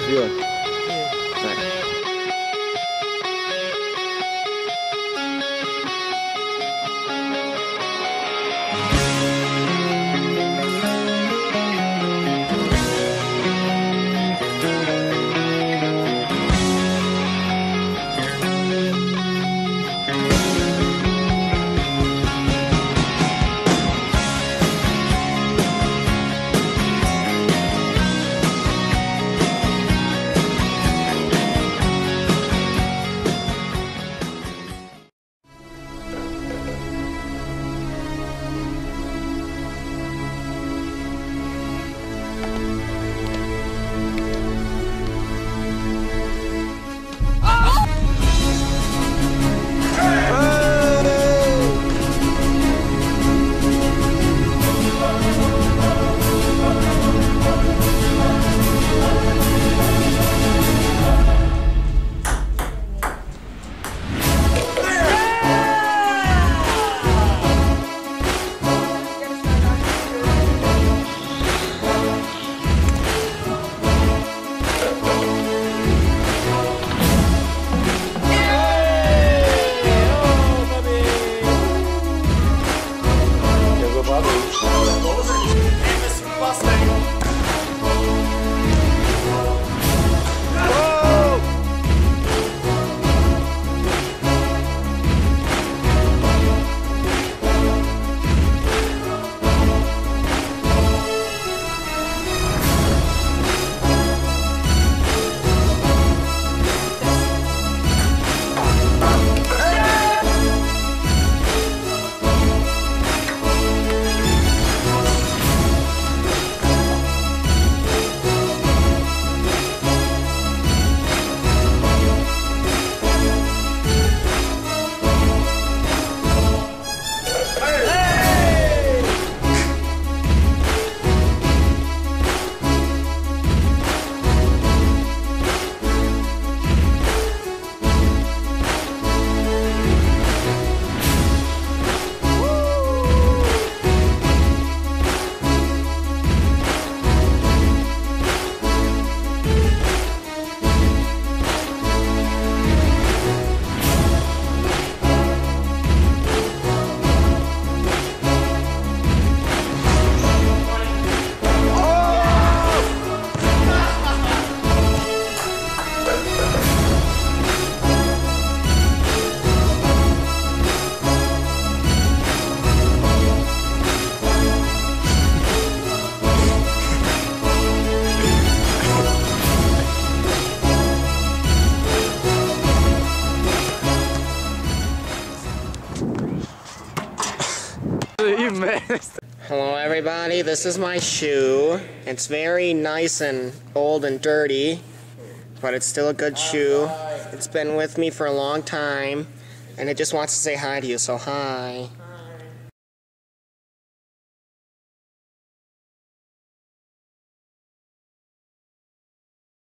feeling? Hello everybody, this is my shoe. It's very nice and old and dirty, but it's still a good shoe. It's been with me for a long time, and it just wants to say hi to you, so hi.